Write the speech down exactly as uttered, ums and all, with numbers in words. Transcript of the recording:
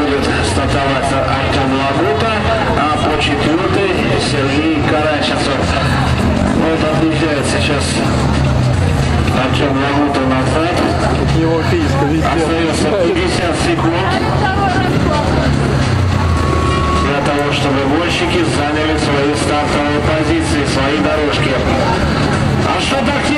будет стартовать Артем Лагута, а по четвертой Сергей Караченцев. Вот отъезжает сейчас Артем Лагута назад. Его физика везде. Остается пятьдесят секунд для того, чтобы гонщики заняли свои стартовые позиции, свои дорожки. А что так